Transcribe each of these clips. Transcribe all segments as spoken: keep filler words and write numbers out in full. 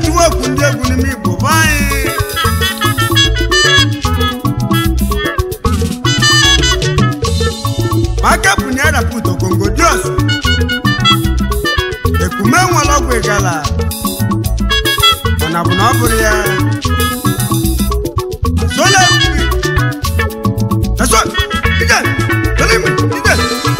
tuwa kunde kunimi bobai Maka punyara puto Congo Dios Ekume wala kwegala Ona bunaburi ya Sola Eso Ide Dalimi Ide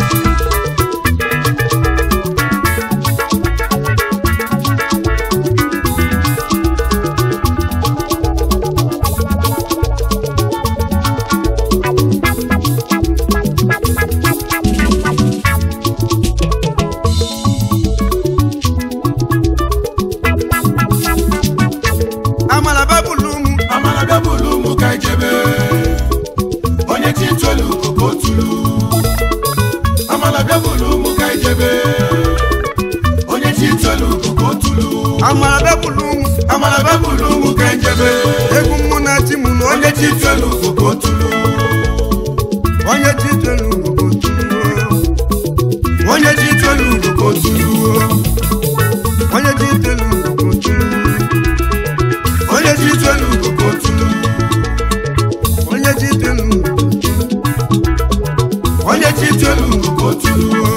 Amala bebulumu, amala bebulumu kanjebe. Egumuna timu onye titelu gogotulu. Onye titelu gogotulu. Onye titelu gogotulu. Onye titelu gogotulu. Onye titelu gogotulu. Onye titelu gogotulu. Onye titelu gogotulu.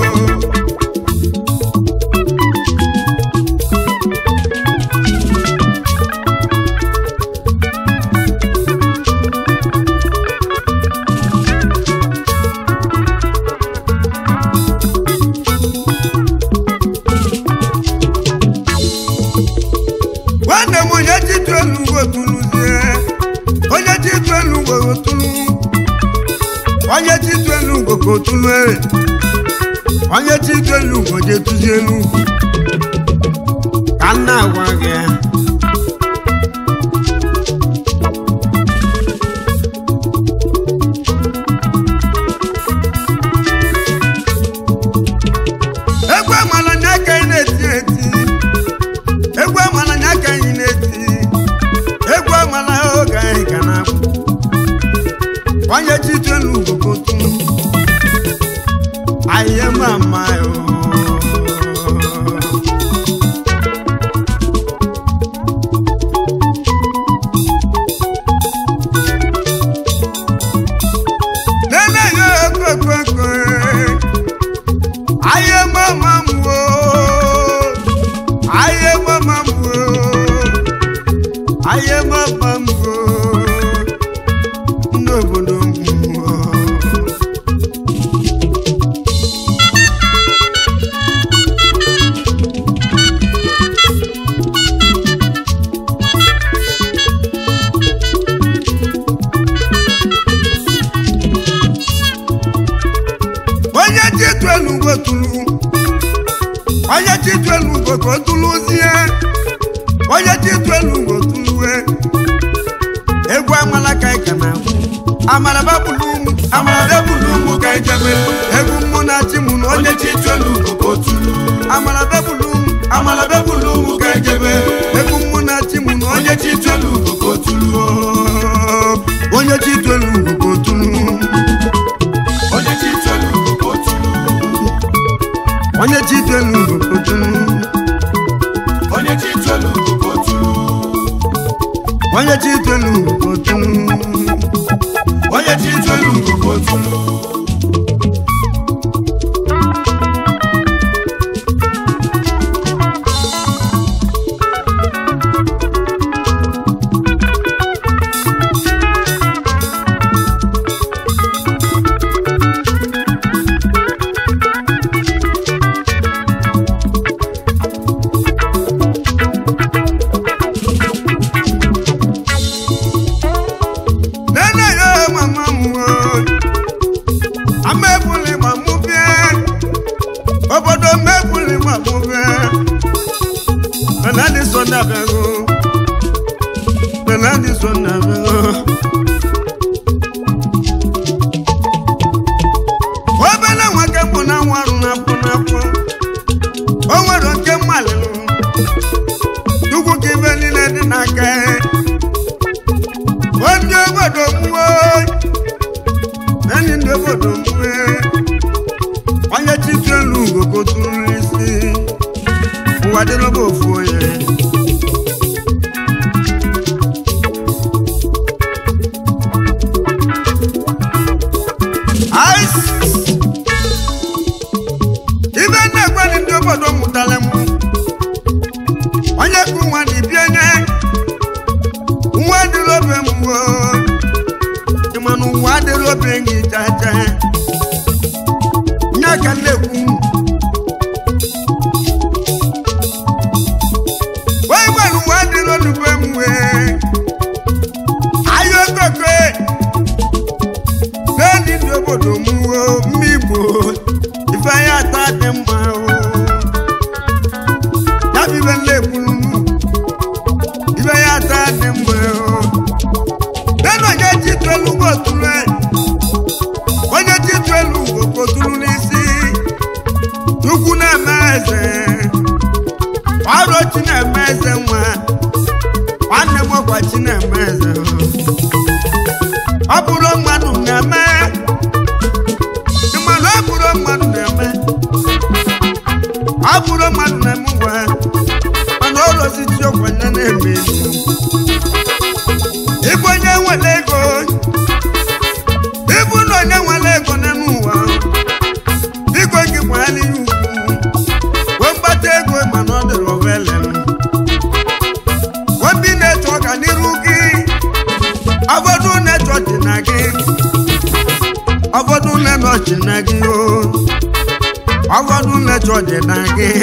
Onye Tunyelugo go Tunye Onye Tunyelugo je Tunyelugo Kana wage Egwa mala nyaka ineti eti Egwa mala nyaka ineti Egwa mala oga ikana Onye Tunyelugo go Tunye I am a mile. I am a mambo. I am a mambo. I am a mambo. No, no, no. Tunyelugo tulu Onye Tunyelugo go tulu zie Onye Tunyelugo tulu e Egwu amala kai kana Amala babulumu Amala babulumu kai jabe Egwu muna timu Onye Tunyelugo go tulu Amala babulumu Amala babulumu kai jabe Egwu muna timu Onye Tunyelugo go tulu Onye Tunyelugo go tulu Onye Tunyelugo go tulu Onye Tunyelugo go tulu Onye Tunyelugo go tulu Onye Tunyelugo go tulu Onye Tunyelugo go tulu Onye Tunyelugo go Tunye Ezenwaofor lobe mwo imanu wade lobe ngi jaja nyaka leku wai wanu wade lobe mwe ayo kokwe nani ndobodo mwo mibo ifaya tate mwa Dabi ben leku Ibaya tate mwa Neno nye Tunyelugo tule Onye Tunyelugo kotulu nisi Nuku na meze Waro chine meze mwa Wane mwakwa chine meze Aburo mwanu neme Imano aburo mwanu neme Aburo mwanu neme mwa Manolo si tiyo kwa nene menu Ibu nye walego Ibu no nye walego nenuwa Iko ki mwali yuku Wembate go manode rovelem Wembi neto kaniruki Avodu neto tinagi Avodu neto tinagi yo Avodu neto tinagi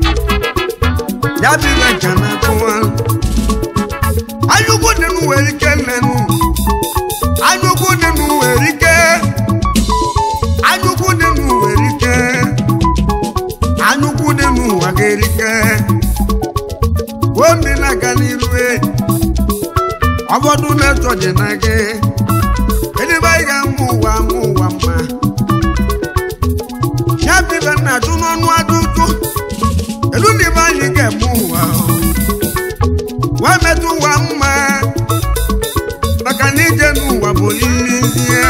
Yabi wekana kuwa Ayugu nenu werike nenu Ayugu nenu werike Ayugu nenu werike Ayugu nenu wagerike Wombi na ganirwe Avodu neto jenage Edi baiga muwa muwa ma Yabi wena tunonu adutu Elu ni baiga muwa Wametu wama Bakanije nuwa bolilizie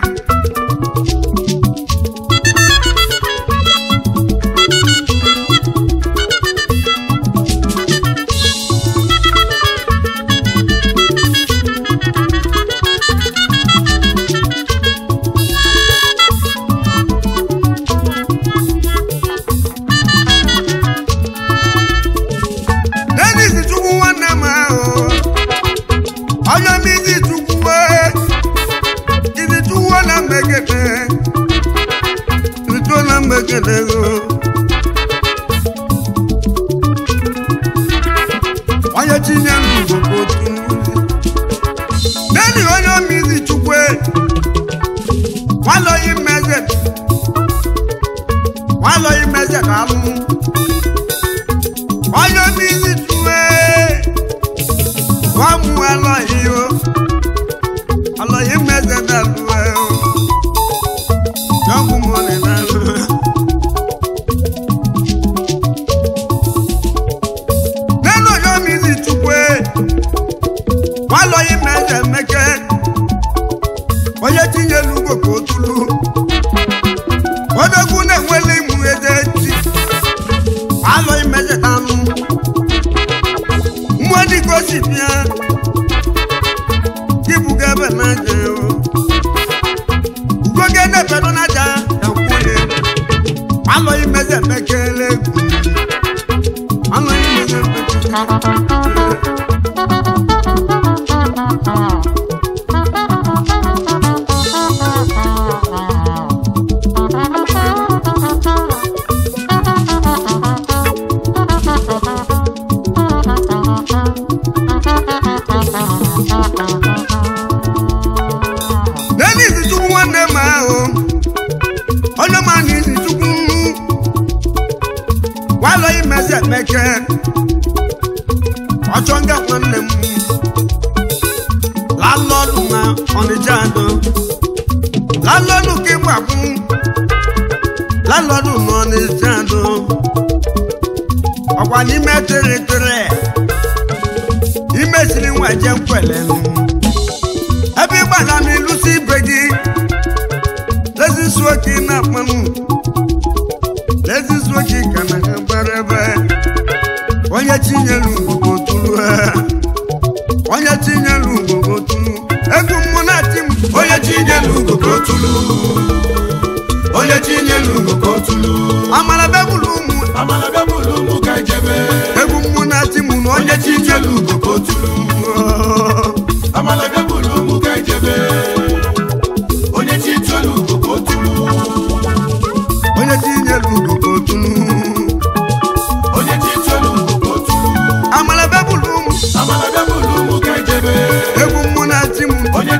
Onye Tunyelugo kotulu Neni onye mizi chukwe Walo imeze Walo imeze kalu Onye mizi chukwe Wamu alo iyo Alo imeze daluwe Jogu mone daluwe Walo imeze meke Onye Tunyelugo kotulu Odogu ne wele imu ezechi Walo imeze tanu Mwadi kosipia Kibu gebe na jeo Ugoge ne pedo na ja Yankule Walo imeze meke legu Walo imeze meke Neni zichuku wane mao Ono mani zichuku Walo imeze meke Ochonga wane mu Lalodu na onijado Lalodu kimwaku Lalodu na onijado Okwa ni me tere tere Ime siri waje mkwele Ebi bana mi lusi begi Lezi suwaki na manu Lezi suwaki kana kambarebe Onye Tunyelugo kotulu Onye Tunyelugo kotulu Egu muna timu Onye Tunyelugo kotulu Onye Tunyelugo kotulu Amala bebulumu Amala bebulumu kajebe Egu muna timu Onye Tunyelugo kotulu Amala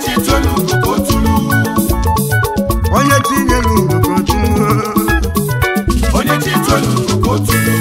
Tunyelugo kotulu Onye Tunyelugo kotulu Onye Tunyelugo kotulu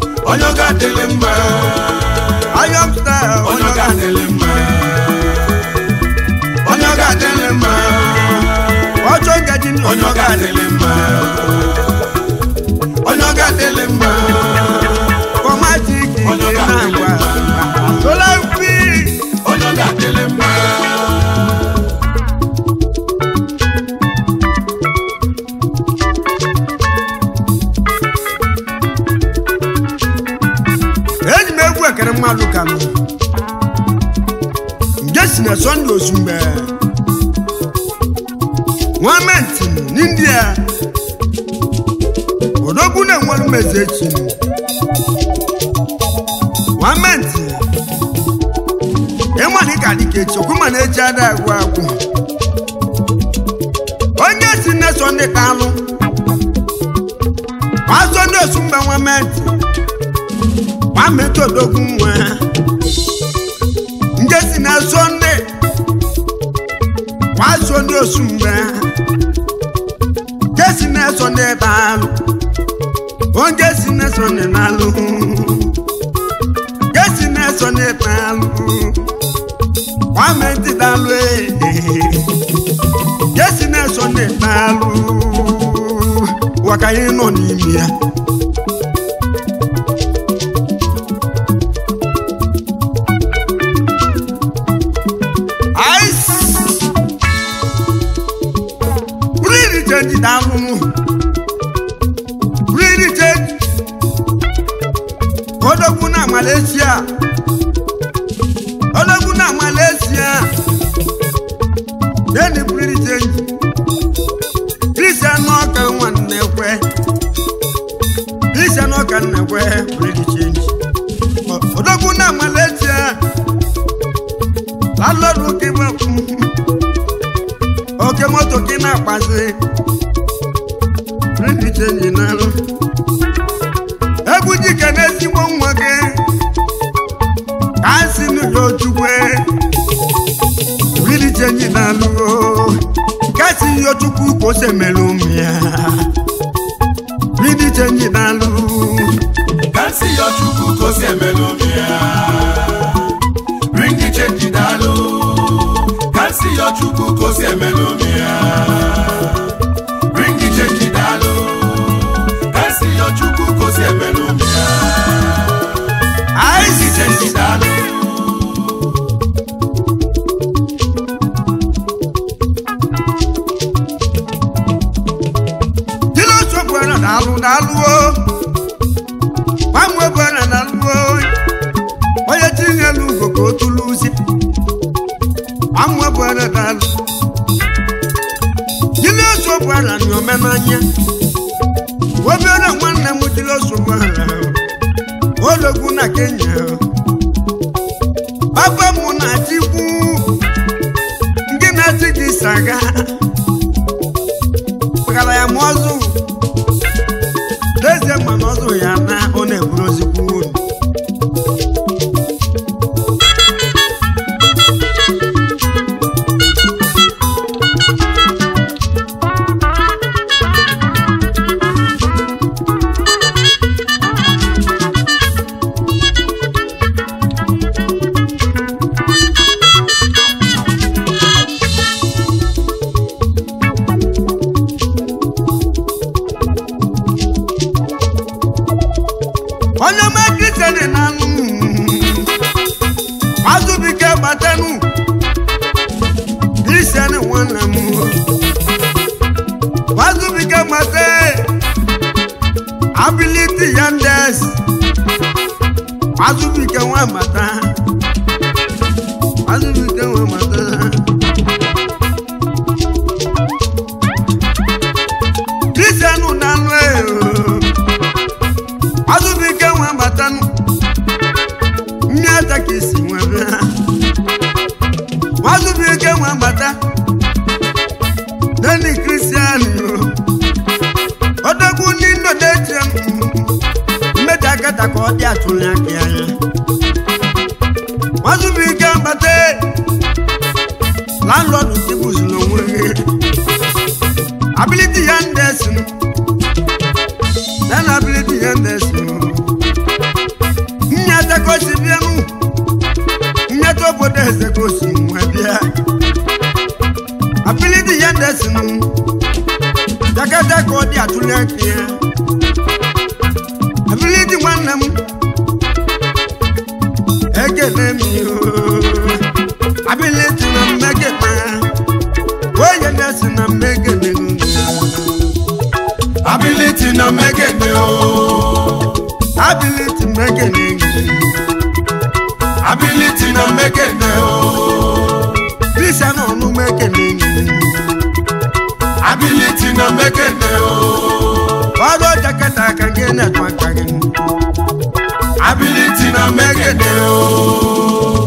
Onye onye ọ ga-adịlị mma onye ọ ga-adịlị mma kọmatiki na-agwa sola mpi onye ọ ga-adịlị mma eji m egwu ekere mmadụ ka m nge si na Sunday Osumbe nwamenti n'India odogwu na-enwere mmezi echi nwamenti ịmadị ka dịka echi okwuma na-eji ada agwụ agwụ onye si nne Sunday Kalụ ma Sunday Osumbe nwamenti nwamenti odogwu nwa nge si na Sunday ma Sunday Osumbe Jesi na Sunday Kalụ onye si na Sunday Kalụ Jesi na Sunday Kalụ nwamenti Kalụ Jesi na Sunday Kalụ wakaghị nọ n'ime ya change down really change Odoguna Malaysia Odoguna Malaysia then the really change Christian no can one never Christian no can never really change Odoguna Malaysia Lalo look him up Okay moto kina pase Really change now. Ebuji kanesi mwage. Kasi nuyo chukwe. Really change now. Kasi yo chuku kose melumia. Really change now. Kasi yo chuku kose melumia. Really change now. Kasi yo chuku kose melumia. Bring the change dalo. Kasi yo chuku kosi emelumia. I see change dalo. Dilo chokwana dalu dalu o. Mamwe bwana dalu o. Oye Tunyelugo ko tulusi. Mamwe bwana dalu. Sobara ni omenanya Obiora nwanne m dilo sobara Ologwu na Kenya Papa m na Chikwu Ndị na-achị gị saga Pagara ya mọzụ Lezie ma n'ọzụ ya na ọ na-eburu ozikwu Onye ma Christian na nụ Azubike batenu Christian nwanne m Azubike mate Ability Yandes Azubike nwa mata Azubike nwa mata Christian na nụ Azubike nwa batanu Miata kisi nwa Azubike nwa bata Deni Christian Odogwu nindo deche Mmeda kata ka ọ dị atụrụ aka ya Azubike bata Landlord tibus n'onwe Ability Yandes Then ability Yandes Nyata kosi bianu Nyato bodeze kosi mwabia Ability Yandes Jakata kodi atulekia ability wanam ekelemi ability na megeta oye nesi na megene ability na megene o ability megene ability na megene o bisa no no megene ability na megene o odo jakata kangena twakagin ability na megene o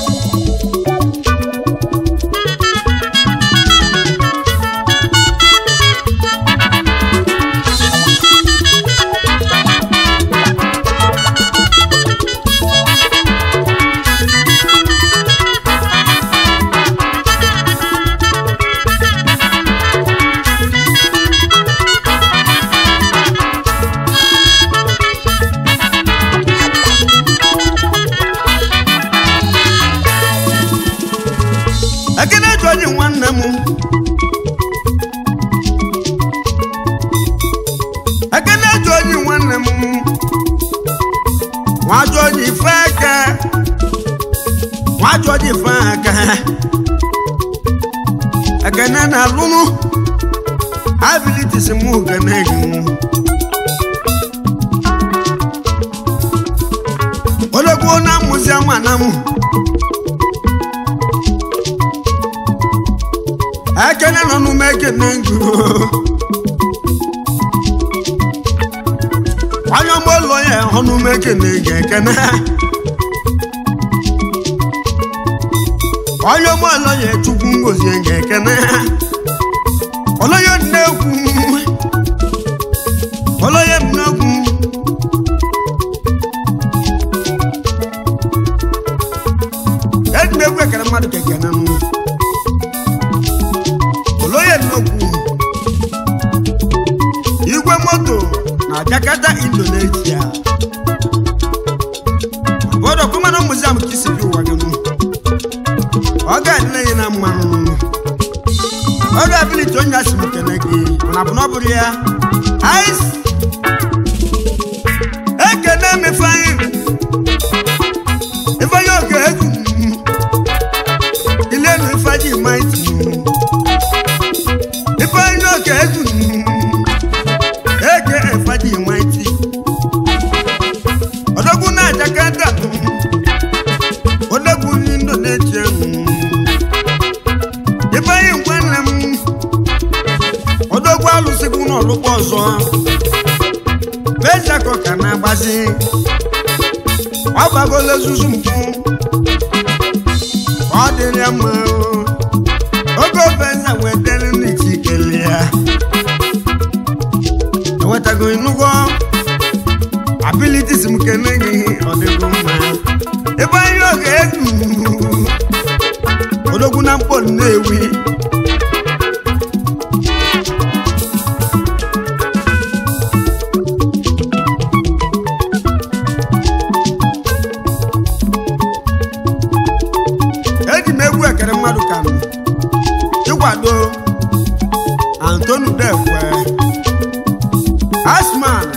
Wajodi faka agana na lunu ability simu ganegu ologo na muziamu anamu agana no nu megenegu wanyo molo ye honu megenegu agana Oyo mo loye chukwu ngozi ngekene Oloyo nnekwu Oloye nnekwu Edme kwe kana madu kekene nu Oloye nnekwu Igwe moto na Jakarta Indonesia Bodo kuma no museum kisi bi waganu Oga nile na manu Oga bili tonya simukenegi Unabunoburi ya Ice Eke na me fine Ifa yoke eku Ilenu ifaji maiti Ifa yoke eku Eke ifaji maiti Odogu na Jakarta Odogu ni Indonesia Odogwa lusiku no lupo ozo Beja ko kana bazi Wabago le zuzu mpu Odele ama Ogo benza wedele ni chikelia Watago inugo Abilities mkenegi odego ma Eba yoke edu Odogwu na mpo newi Edi megwu ekere mmadụ kanu Ikwado Antonu Dekwe Asman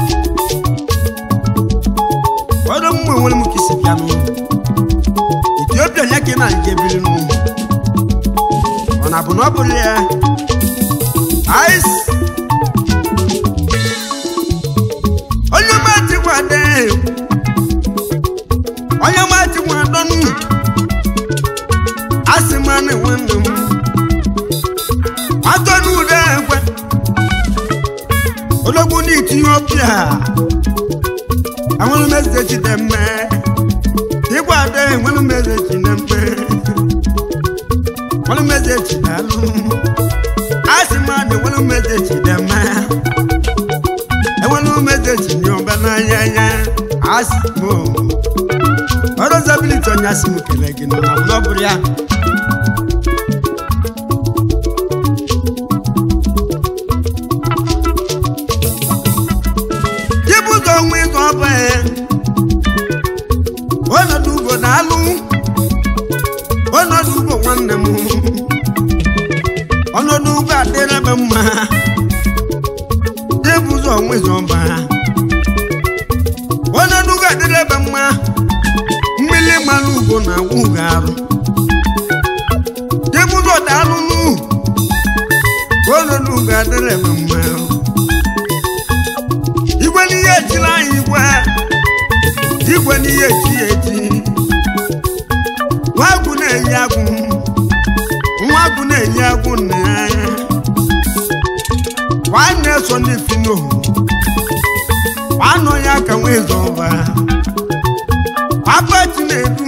Odo mwe nwere m kisi piano Ethiopia yake na ngebili nu Ona bu no buli ya Ice Onye mati kwade Onye mati kwadonu Asimane wenu Atonu Dekwe Ologbu ni Ethiopia Awonu message dem Ikwade wenu message dem Wenu message dalu Asimane wenu message dem Wenu message nyomba na yaya Asimo Oro zabili tonya simu kelegi no na bloburia Ona dugo nalu Ona dugo wanemu Ona dugo adere bema ụzọ nwezọba ọnọdụga dịrebe mma mmiri mmanụ ugbo na agwụ ga-arụ jebe ụzọ daalụnụ ọnọdụga dịrebe mma igwe n'ihe echiri anyị igwe igwe n'ihe echi echi nwagwụ na-eyi agwụ nwagwụ na-eyi agwụ nna ya nwanne so ndị fino nwanne ya ka nwee zọba akpati na-edu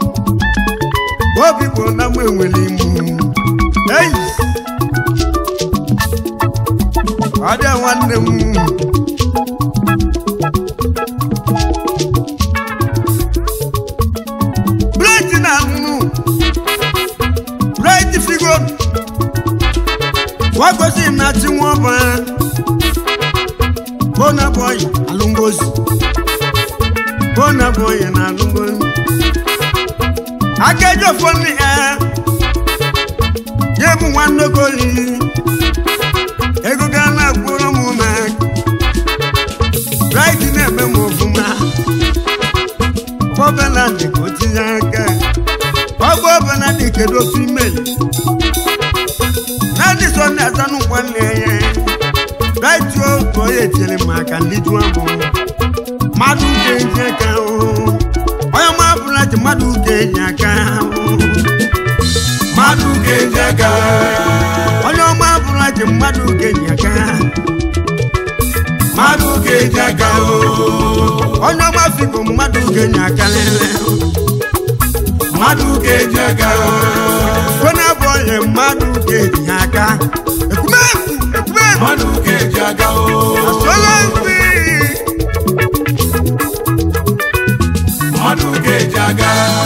obi bụ na mụ enwere imu eyi ọ dị nwanne m bleti na anụ bleti figo wagosi na ti wọn ba bona boy alungozi bona boy na alungozi akejo foni eh yebu wando goli ego gana kuro mu ma right ne be mo fuma bobela de ko ti yanka bobela de ke do female nani so na tanu kwanle right yo to ye tele maka lidu abo madu kenje ka o oya ma bula ti madu kenja ka madu kenja ka oya ma bula ti madu kenja ka madu kenja ka o oya ma fi ko madu kenja ka lele madu kenja ka kona boye madu kenja ka ekume ekume madu kenja ka o asolanfi madu kenja ka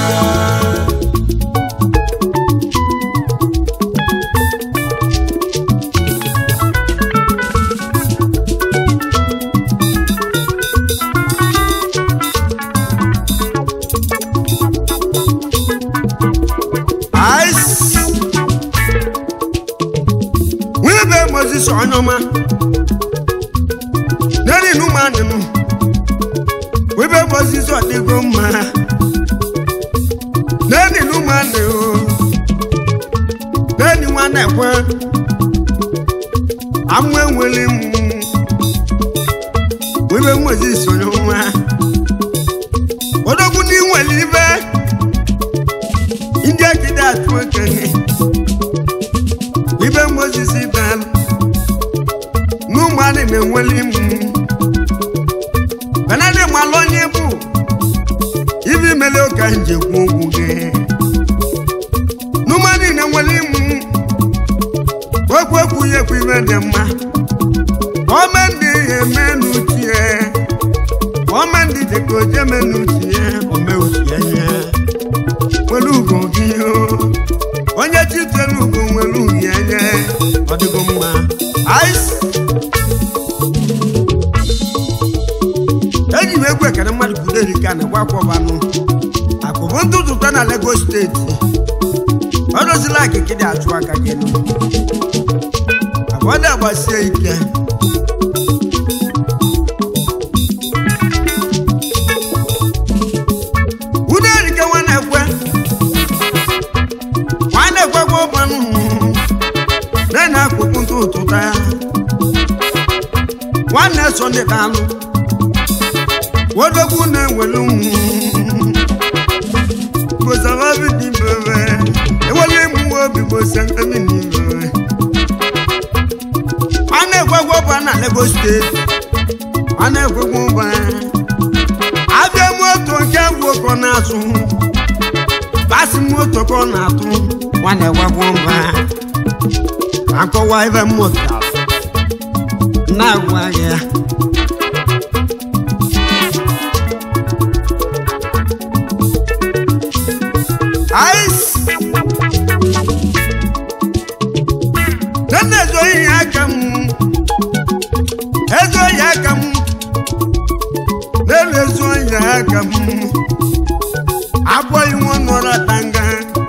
Onoma nani numa nenu webe bozi so de goma nani numa nenu nani wana kwa amwe nwele mu webe mozi so nyoma odogu ni nwele ibe india kida twekene webe mozi sidan numani me nweli mu banane malonye bu ibi mele o kanje kunguge numani ne nweli mu okweku ye ku ibe demma o mendi ye menu tie o mendi de ko je menu tie o me o tie ye welu gongi o onye chitelu go welu ye ye odigo mma ice eji megwe kana mmadụ kuderi kana gwakwa banu akụbụ ntụtụ ta na Lagos steeti ọdọsila akịkị dị achụ aka gị nụ abọda agbasie ike uderi ke nwana ekwe nwana ekwe gwa ọbanụ na na akụbụ ntụtụ ta nwanne so ndị dalụ wodogu na welu bosava bi bebe e wole mu obi bosan ami ni bebe ane gwagwo ba na Lagos state ane gwagwo ba abia moto nke gwo ko na asu basi moto ko na atu wane gwagwo ba anko wa even moto na gwa ya ice nene zo yi akam ezo yi akam nene zo yi akam abo yi won nora tanga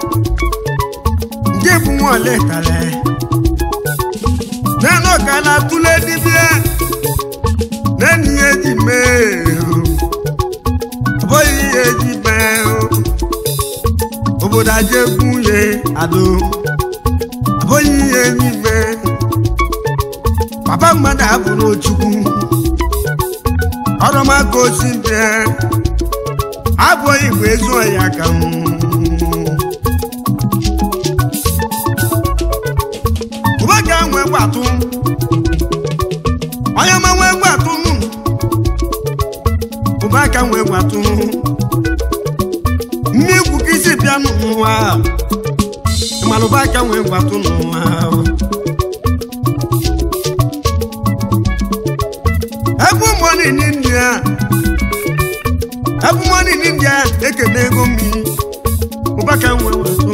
ngebu won le kale neno kana tule dibie neni eji me boy eji me oboda jegunye ado boy eji me papa mada aburo chukwu oroma ko simbe abo igwe zo ya kam ubaga nwe gwatu oya ma nwe gwatu ubaga nwe gwatu migu kisi bia nu wa malubaga nwe gwatu nu wa ebu money in India ebu money in India ekene go mi ubaka nwe gwatu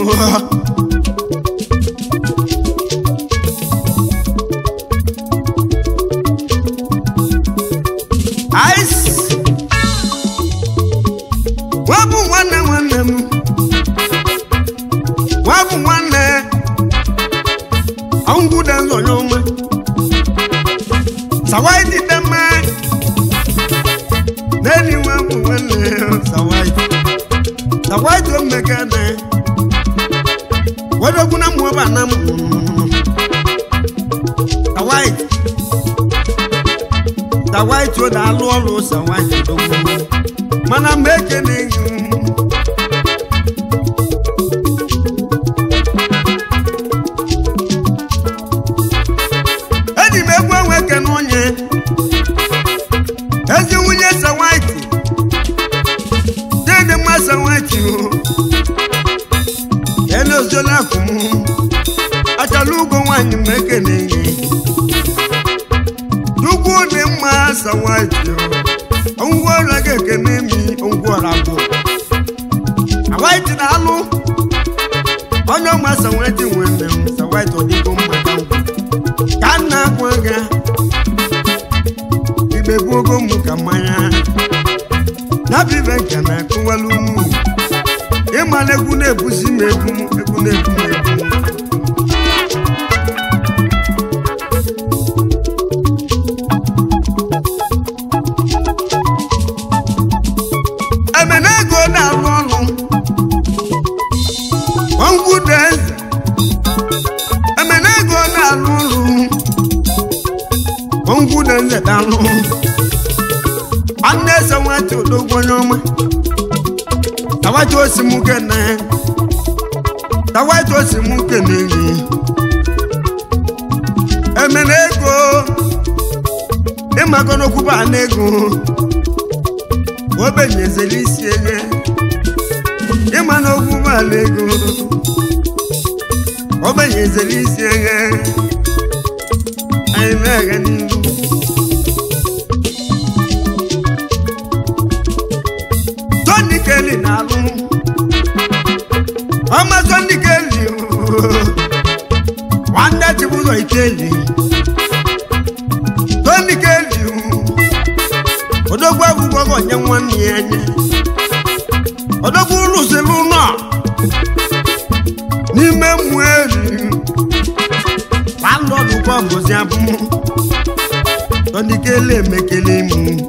ice wabu wane wane mu wabu wane angu danzo nyoma sawai di dama neni wabu wane sawai sawai to megane wado kuna muoba na mu sawai sawai to da lolo sawai to mana meke ne edi megwa weke no onye ezi wunye sawai dede ma sawai o elo zola kumu atalugo wanyi meke ne dugu ne ma sawai o ngwara geke ne mi ngwara go awai ti na alu onyo ma sawai ti wende sawai to di ko ma kana kwaga ibe gogo mu kamanya na bibe kana kwalu e male gune busi mebu e gune mebu emenego na rolu ongu den emenego na rolu ongu den le danu ande sawati odogo nyoma tawati osimuke na tawati osimuke ni emenego imagono kuba nego obenye zelisi eye imano kuba nego obenye zelisi eye ayinega ni Tony Kelly na lu Ama Tony Kelly wanda chibuzo ikeli Tony Kelly odogwa bugo nyanwani yenye odogwa luselu na ni memweri pando dukwa bozi abu Tony Kelly mekele mu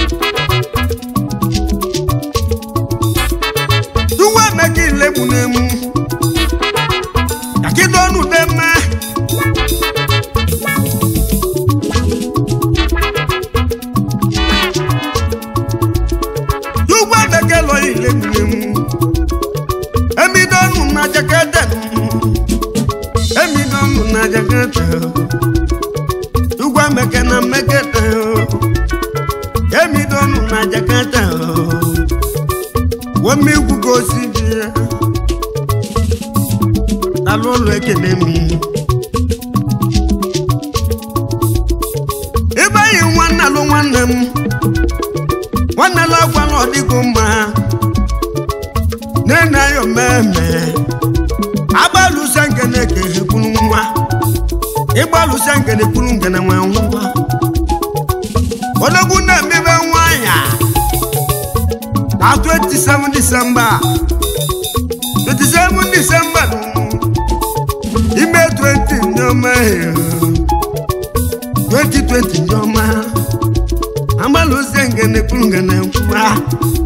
duwa mekele mu nemu yakidonu dema Emidonu na jakete Emidonu na jakete Tugwa meke na mekete Emidonu na jakete Wemi gugo sibia Talolo ekenemi Ibayi wana lo wanem Wana lo kwalo diguma Nena yo meme Abalu sangene ke kunwa Ibalu sangene kunwa na nwa Ologuna mebe nwanya Na twenty-seven December twenty-seven December Ime twenty nyoma twenty twenty nyoma amaluze ngene kulungene nkwa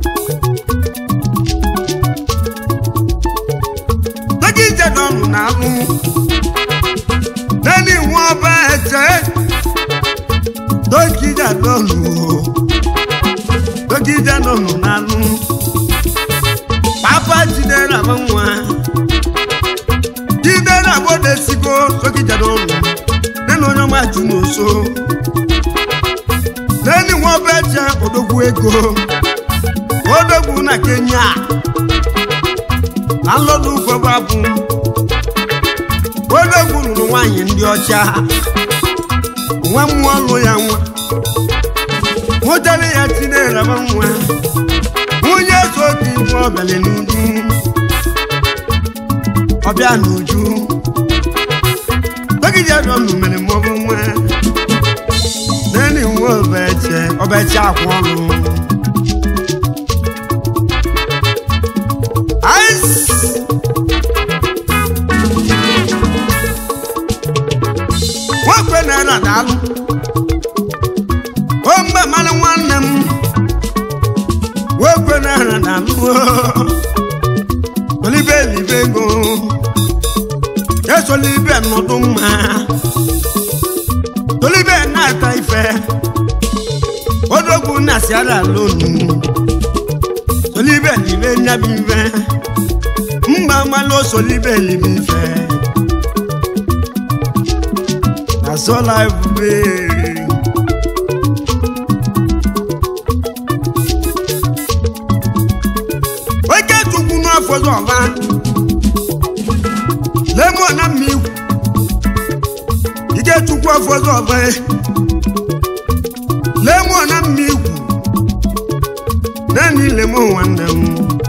Dogija donu na alu Nani wọ́n bẹ́ẹ̀ Dogija donu Dogija donu na alu Papa jidera mwa Jidera bode siko Dogija donu Neno nyoma junoso Nani wọ́n bẹ́ẹ̀ odogwu ego Odogwu na Kenya Alọ́dún fọ́bàbù Odogwu nụrụ nwanyị ndị ọcha nwa mmụọ lụ ya nwa nwụtara ya Chidera nwa nwunye so oke ibu ọbịala n'uju ọbịa n'uju Dogija donu mere mmọbụ nwa neni nwa obeche obeche akwa ọlụ Wakwe na na dalu Omba mala nwanne m Wakwe na na dalu Olibe libe go Yeso libe nodu mma Olibe na ata ife Odogwu na siara lonu Olibe libe nyabive Mba malo solibe libe ife That's all I've been. We get to Kuno for the van. Lemon and me. You get to go for the van. Lemon and me. Then you lemon one them.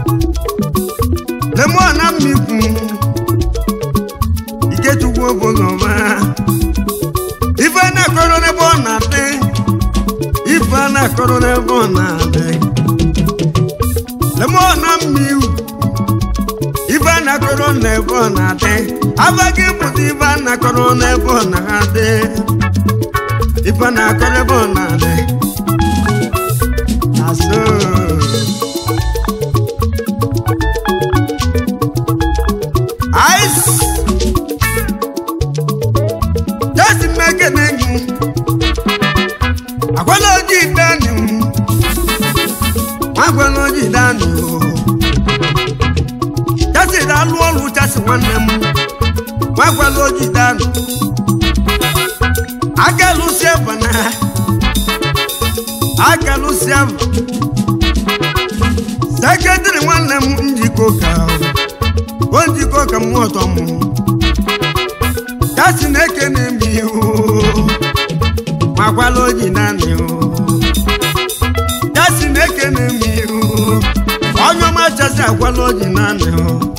Lemon and me. You get to go for the van. If I na corona bonate, if I na corona bonate, le mona miu. If I na corona bonate, avagi put if I na corona bonate, if I na corona bonate, aso. Ice. Agwaloji danu Agwaloji danu Jasi dalu olu jasi wanem Agwaloji danu Agalu sievana Agalu sieva Seketiri wanem njikoka Onjikoka mwotomu Jasi neke nemiyo Agwaloji nani o Jasi neke nemi o Onyo ma jasi agwaloji nani o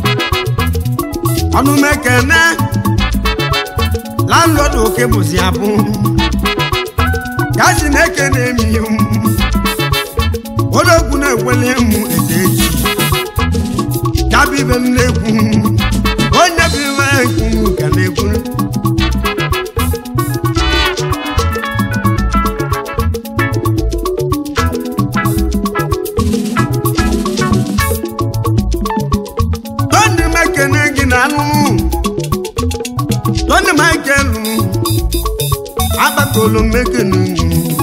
Onu mekene Landlord oke buzi abu Jasi neke nemi o Odogwu na ekwele mu ezeji Jabi be nnekwu Onye biwe ekwu ka nekwu Tony Michael Abakolo mekenu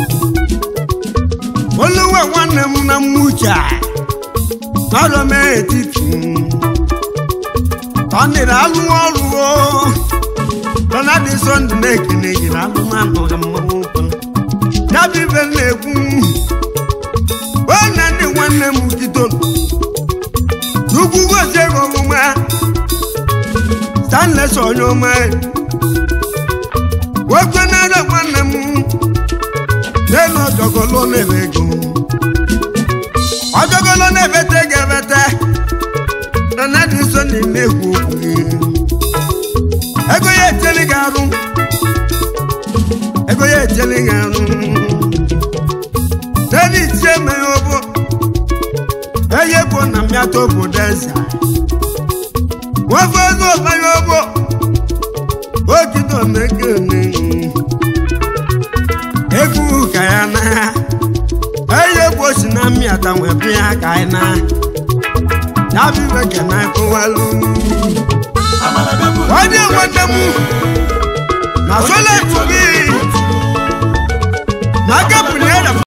Oluwa nwanne m na mucha Tolo me etiti Tony alu olu o Tona di son mekene gira alu na no gamu Na bi be neku Wana ni nwanne m kiton Dugu go se go ma Stanley sonyo mai Wakwe na da nwanne m Neno jogolo nebego Ojogolo nebete gebete Nana di so ni neku Ego ye teli garu Ego ye teli garu Nani tie me obo Eye bo na miato bodeza Wafazo mayobo Okito mekene Egu kayana si na mmịata nwe bịa ka anyị na ya bụ iwe ke na ekowelu onye nwanne m na sola gị na